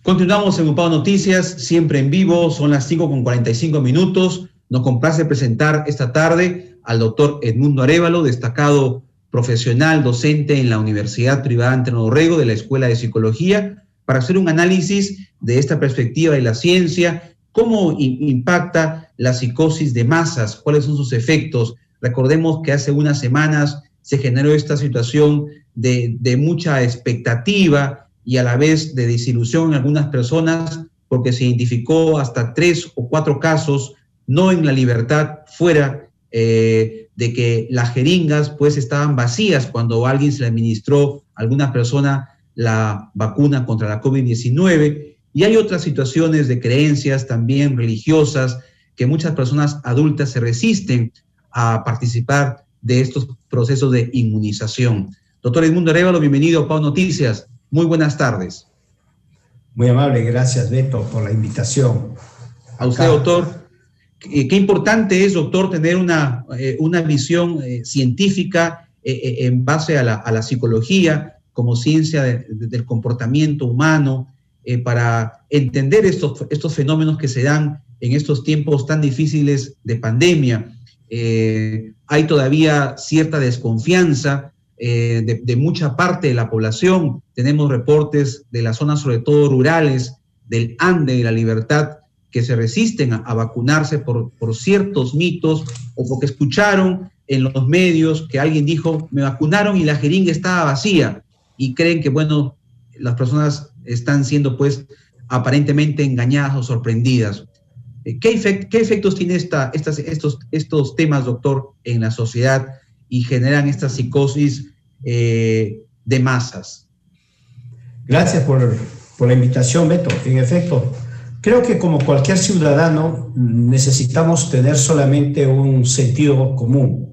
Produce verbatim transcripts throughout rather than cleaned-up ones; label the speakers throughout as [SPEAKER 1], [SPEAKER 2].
[SPEAKER 1] Continuamos en Upao Noticias, siempre en vivo, son las cinco con cuarenta y cinco minutos. Nos complace presentar esta tarde al doctor Edmundo Arévalo, destacado profesional docente en la Universidad Privada Antenor Orrego de la Escuela de Psicología, para hacer un análisis de esta perspectiva de la ciencia, cómo impacta la psicosis de masas, cuáles son sus efectos. Recordemos que hace unas semanas se generó esta situación de, de mucha expectativa y a la vez de desilusión en algunas personas, porque se identificó hasta tres o cuatro casos, no en La Libertad, fuera eh, de que las jeringas pues estaban vacías cuando alguien se le administró a alguna persona la vacuna contra la COVID diecinueve, y hay otras situaciones de creencias también religiosas que muchas personas adultas se resisten a participar de estos procesos de inmunización. Doctor Edmundo Arévalo, bienvenido a Upao Noticias. Muy buenas tardes.
[SPEAKER 2] Muy amable, gracias Beto por la invitación.
[SPEAKER 1] A usted, doctor. Qué importante es, doctor, tener una, eh, una visión eh, científica eh, en base a la, a la psicología como ciencia de, de, del comportamiento humano eh, para entender estos, estos fenómenos que se dan en estos tiempos tan difíciles de pandemia. Eh, hay todavía cierta desconfianza Eh, de, de mucha parte de la población. Tenemos reportes de las zonas, sobre todo rurales, del Ande y La Libertad, que se resisten a, a vacunarse por, por ciertos mitos o porque escucharon en los medios que alguien dijo, me vacunaron y la jeringa estaba vacía, y creen que, bueno, las personas están siendo, pues, aparentemente engañadas o sorprendidas. ¿Qué, efect, qué efectos tienen esta, estas, estos, estos temas, doctor, en la sociedad y generan esta psicosis eh, de masas?
[SPEAKER 2] Gracias por, por la invitación, Beto. En efecto, creo que como cualquier ciudadano necesitamos tener solamente un sentido común.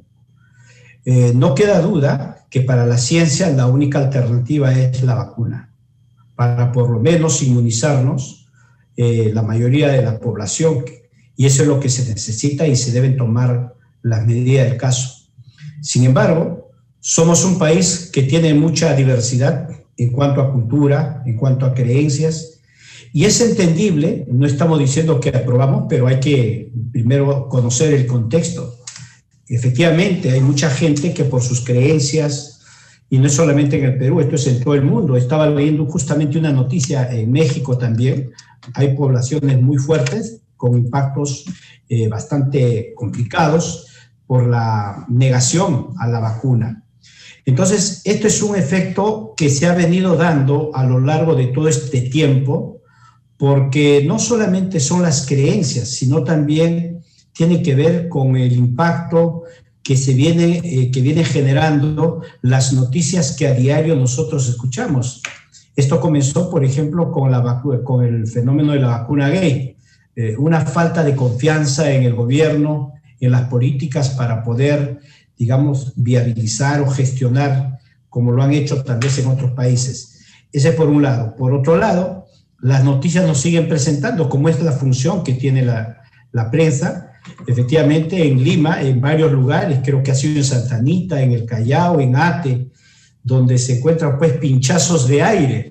[SPEAKER 2] Eh, no queda duda que para la ciencia la única alternativa es la vacuna, para por lo menos inmunizarnos eh, la mayoría de la población, y eso es lo que se necesita y se deben tomar las medidas del caso. Sin embargo, somos un país que tiene mucha diversidad en cuanto a cultura, en cuanto a creencias, y es entendible, no estamos diciendo que aprobamos, pero hay que primero conocer el contexto. Efectivamente, hay mucha gente que por sus creencias, y no es solamente en el Perú, esto es en todo el mundo. Estaba leyendo justamente una noticia en México también, hay poblaciones muy fuertes con impactos eh, bastante complicados por la negación a la vacuna. Entonces, esto es un efecto que se ha venido dando a lo largo de todo este tiempo, porque no solamente son las creencias, sino también tiene que ver con el impacto que se viene, eh, que viene generando las noticias que a diario nosotros escuchamos. Esto comenzó, por ejemplo, con, la vacu- con el fenómeno de la vacuna gay, eh, una falta de confianza en el gobierno, en las políticas para poder, digamos, viabilizar o gestionar como lo han hecho tal vez en otros países. Ese por un lado. Por otro lado, las noticias nos siguen presentando, como es la función que tiene la, la prensa. Efectivamente, en Lima, en varios lugares, creo que ha sido en Santa Anita, en el Callao, en Ate, donde se encuentran pues pinchazos de aire.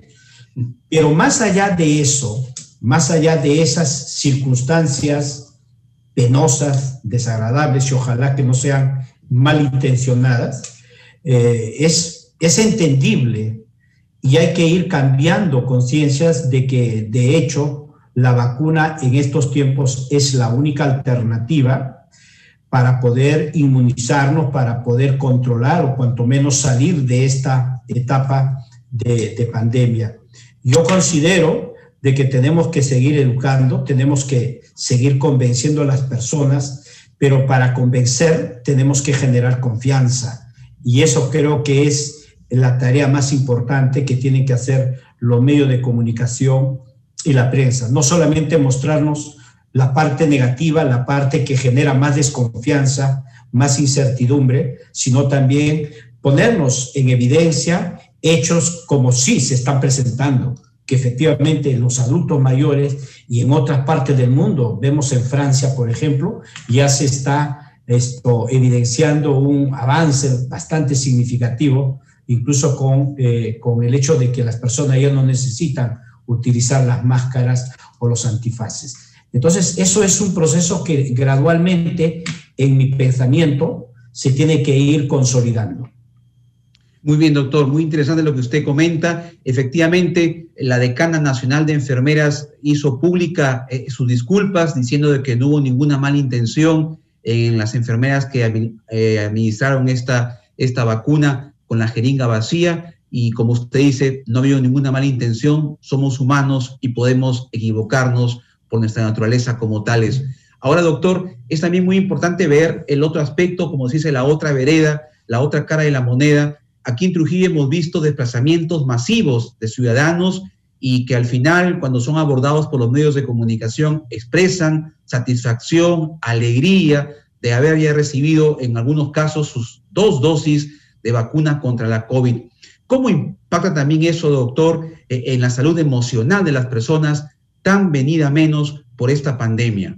[SPEAKER 2] Pero más allá de eso, más allá de esas circunstancias penosas, desagradables, y ojalá que no sean malintencionadas, eh, es, es entendible, y hay que ir cambiando conciencias de que, de hecho, la vacuna en estos tiempos es la única alternativa para poder inmunizarnos, para poder controlar o cuanto menos salir de esta etapa de, de pandemia. Yo considero de que tenemos que seguir educando, tenemos que seguir convenciendo a las personas, pero para convencer tenemos que generar confianza, y eso creo que es la tarea más importante que tienen que hacer los medios de comunicación y la prensa. No solamente mostrarnos la parte negativa, la parte que genera más desconfianza, más incertidumbre, sino también ponernos en evidencia hechos como sí se están presentando, que efectivamente los adultos mayores y en otras partes del mundo, vemos en Francia, por ejemplo, ya se está esto, evidenciando un avance bastante significativo, incluso con, eh, con el hecho de que las personas ya no necesitan utilizar las máscaras o los antifaces. Entonces, eso es un proceso que gradualmente, en mi pensamiento, se tiene que ir consolidando.
[SPEAKER 1] Muy bien, doctor, muy interesante lo que usted comenta. Efectivamente, la decana nacional de enfermeras hizo pública eh, sus disculpas, diciendo de que no hubo ninguna mala intención en las enfermeras que eh, administraron esta, esta vacuna con la jeringa vacía. Y como usted dice, no ha habido ninguna mala intención, somos humanos y podemos equivocarnos por nuestra naturaleza como tales. Ahora, doctor, es también muy importante ver el otro aspecto, como se dice, la otra vereda, la otra cara de la moneda. Aquí en Trujillo hemos visto desplazamientos masivos de ciudadanos y que al final, cuando son abordados por los medios de comunicación, expresan satisfacción, alegría de haber ya recibido en algunos casos sus dos dosis de vacuna contra la COVID. ¿Cómo impacta también eso, doctor, en la salud emocional de las personas tan venida menos por esta pandemia?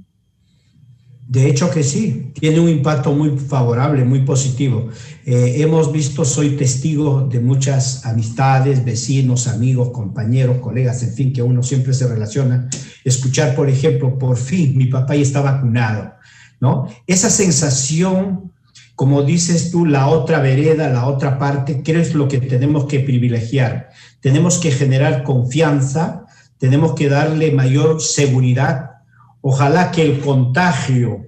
[SPEAKER 2] De hecho que sí, tiene un impacto muy favorable, muy positivo. Eh, hemos visto, soy testigo de muchas amistades, vecinos, amigos, compañeros, colegas, en fin, que uno siempre se relaciona. Escuchar, por ejemplo, por fin mi papá ya está vacunado, ¿no? Esa sensación, como dices tú, la otra vereda, la otra parte, creo es lo que tenemos que privilegiar. Tenemos que generar confianza, tenemos que darle mayor seguridad. Ojalá que el contagio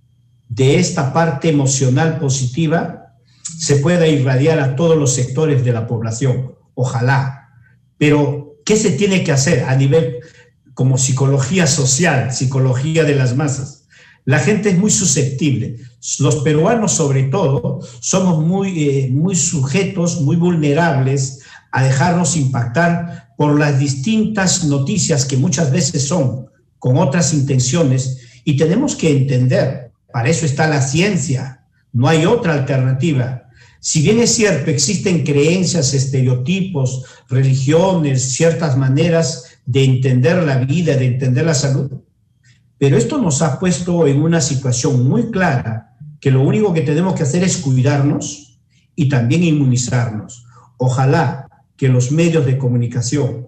[SPEAKER 2] de esta parte emocional positiva se pueda irradiar a todos los sectores de la población. Ojalá. Pero, ¿qué se tiene que hacer a nivel como psicología social, psicología de las masas? La gente es muy susceptible. Los peruanos, sobre todo, somos muy, eh, muy sujetos, muy vulnerables a dejarnos impactar por las distintas noticias que muchas veces son con otras intenciones, y tenemos que entender, para eso está la ciencia, no hay otra alternativa. Si bien es cierto, existen creencias, estereotipos, religiones, ciertas maneras de entender la vida, de entender la salud, pero esto nos ha puesto en una situación muy clara, que lo único que tenemos que hacer es cuidarnos y también inmunizarnos. Ojalá que los medios de comunicación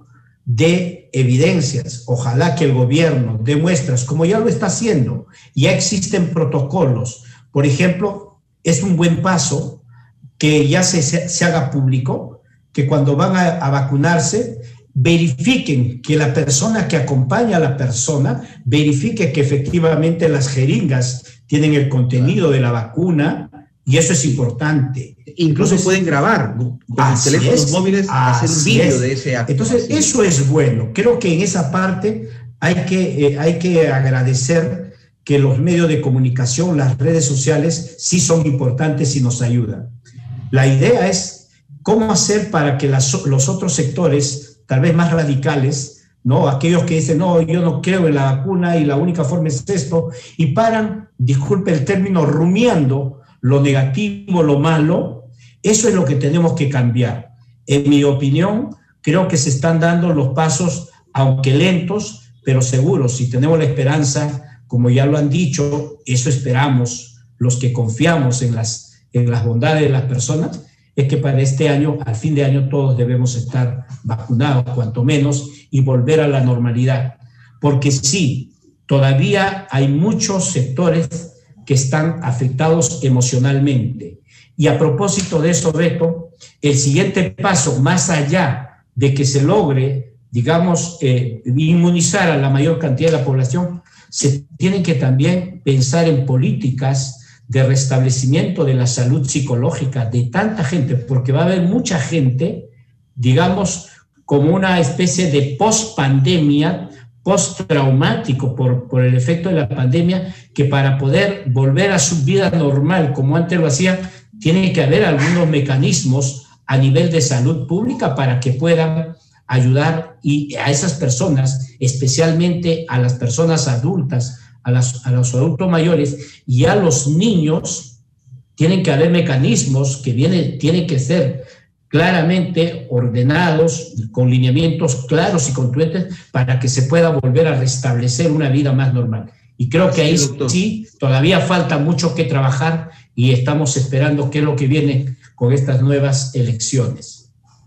[SPEAKER 2] de evidencias, ojalá que el gobierno dé muestras, como ya lo está haciendo, ya existen protocolos. Por ejemplo, es un buen paso que ya se, se, se haga público, que cuando van a, a vacunarse, verifiquen que la persona que acompaña a la persona, verifique que efectivamente las jeringas tienen el contenido de la vacuna, y eso es importante.
[SPEAKER 1] Incluso Entonces, pueden grabar con los teléfonos es, móviles, hacer un vídeo de ese acto.
[SPEAKER 2] Entonces, así. Eso es bueno. Creo que en esa parte hay que, eh, hay que agradecer que los medios de comunicación, las redes sociales, sí son importantes y nos ayudan. La idea es cómo hacer para que las, los otros sectores, tal vez más radicales, ¿no? Aquellos que dicen, no, yo no creo en la vacuna y la única forma es esto, y paran, disculpe el término, rumiando lo negativo, lo malo. Eso es lo que tenemos que cambiar. En mi opinión, creo que se están dando los pasos, aunque lentos, pero seguros. Si tenemos la esperanza, como ya lo han dicho, eso esperamos, los que confiamos en las, en las bondades de las personas, es que para este año, al fin de año, todos debemos estar vacunados, cuanto menos, y volver a la normalidad. Porque sí, todavía hay muchos sectores que están afectados emocionalmente. Y a propósito de eso, Beto, el siguiente paso, más allá de que se logre, digamos, eh, inmunizar a la mayor cantidad de la población, se tiene que también pensar en políticas de restablecimiento de la salud psicológica de tanta gente, porque va a haber mucha gente, digamos, como una especie de post-pandemia, post-traumático por, por el efecto de la pandemia, que para poder volver a su vida normal, como antes lo hacía, tiene que haber algunos mecanismos a nivel de salud pública para que puedan ayudar y a esas personas, especialmente a las personas adultas, a, las, a los adultos mayores y a los niños, tienen que haber mecanismos que vienen, tienen que ser claramente ordenados, con lineamientos claros y contundentes para que se pueda volver a restablecer una vida más normal. Y creo que ahí sí, sí, todavía falta mucho que trabajar y estamos esperando qué es lo que viene con estas nuevas elecciones.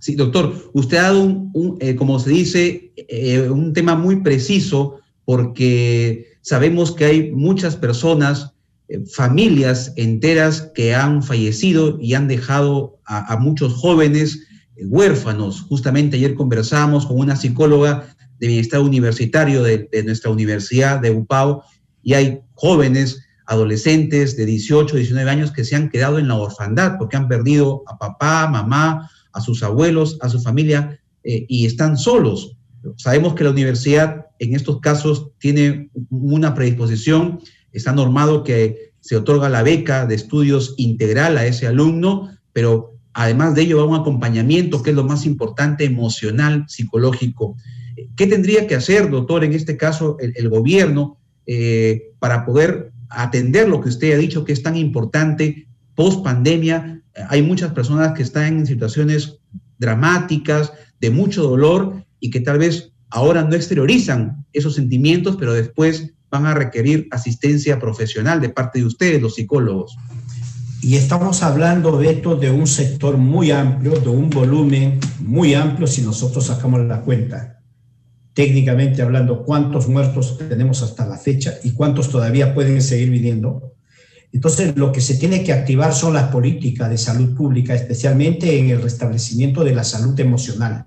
[SPEAKER 1] Sí, doctor, usted ha dado, un, un, eh, como se dice, eh, un tema muy preciso, porque sabemos que hay muchas personas, eh, familias enteras que han fallecido y han dejado a, a muchos jóvenes eh, huérfanos. Justamente ayer conversamos con una psicóloga de bienestar universitario de, de nuestra universidad de UPAO, y hay jóvenes, adolescentes de dieciocho, diecinueve años que se han quedado en la orfandad porque han perdido a papá, mamá, a sus abuelos, a su familia, eh, y están solos. Sabemos que la universidad en estos casos tiene una predisposición, está normado que se otorga la beca de estudios integral a ese alumno, pero además de ello va un acompañamiento, que es lo más importante, emocional, psicológico. ¿Qué tendría que hacer, doctor, en este caso el, el gobierno eh, para poder atender lo que usted ha dicho que es tan importante post pandemia? Hay muchas personas que están en situaciones dramáticas, de mucho dolor, y que tal vez ahora no exteriorizan esos sentimientos, pero después van a requerir asistencia profesional de parte de ustedes, los psicólogos.
[SPEAKER 2] Y estamos hablando, Beto, de un sector muy amplio, de un volumen muy amplio, si nosotros sacamos la cuenta. Técnicamente hablando, cuántos muertos tenemos hasta la fecha y cuántos todavía pueden seguir viniendo. Entonces, lo que se tiene que activar son las políticas de salud pública, especialmente en el restablecimiento de la salud emocional.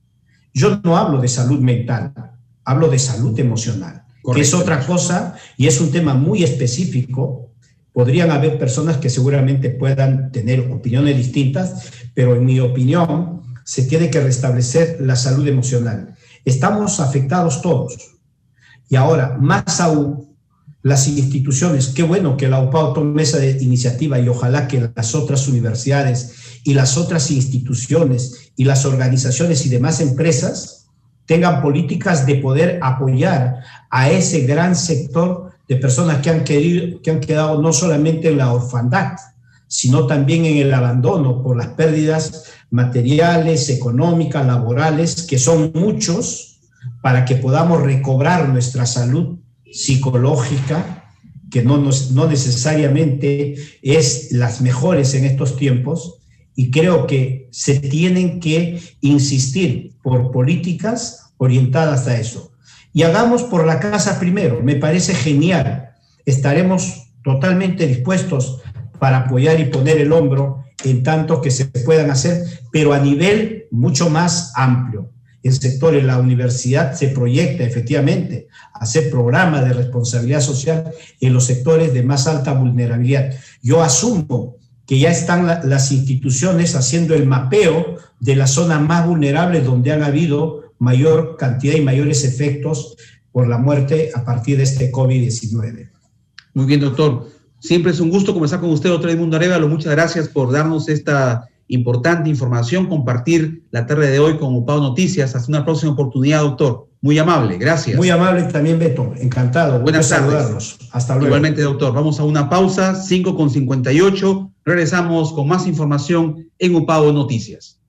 [SPEAKER 2] Yo no hablo de salud mental, hablo de salud emocional, correcto, que es otra cosa y es un tema muy específico. Podrían haber personas que seguramente puedan tener opiniones distintas, pero en mi opinión se tiene que restablecer la salud emocional. Estamos afectados todos. Y ahora, más aún, las instituciones, qué bueno que la UPAO tome esa iniciativa y ojalá que las otras universidades y las otras instituciones y las organizaciones y demás empresas tengan políticas de poder apoyar a ese gran sector de personas que han, querido, que han quedado no solamente en la orfandad, sino también en el abandono por las pérdidas materiales, económicas, laborales, que son muchos, para que podamos recobrar nuestra salud psicológica, que no, nos, no necesariamente es las mejores en estos tiempos, y creo que se tienen que insistir por políticas orientadas a eso. Y hagamos por la casa primero, me parece genial. Estaremos totalmente dispuestos para apoyar y poner el hombro en tanto que se puedan hacer, pero a nivel mucho más amplio. El sector en la universidad se proyecta efectivamente a hacer programas de responsabilidad social en los sectores de más alta vulnerabilidad. Yo asumo que ya están la, las instituciones haciendo el mapeo de las zonas más vulnerables donde han habido mayor cantidad y mayores efectos por la muerte a partir de este COVID diecinueve.
[SPEAKER 1] Muy bien, doctor. Siempre es un gusto conversar con usted, doctor Edmundo Arévalo. Muchas gracias por darnos esta importante información, compartir la tarde de hoy con UPAO Noticias. Hasta una próxima oportunidad, doctor. Muy amable, gracias.
[SPEAKER 2] Muy amable también, Beto. Encantado.
[SPEAKER 1] Buenas tardes.
[SPEAKER 2] Saludarlos. Hasta luego.
[SPEAKER 1] Igualmente, doctor. Vamos a una pausa, cinco con cincuenta y ocho. Regresamos con más información en UPAO Noticias.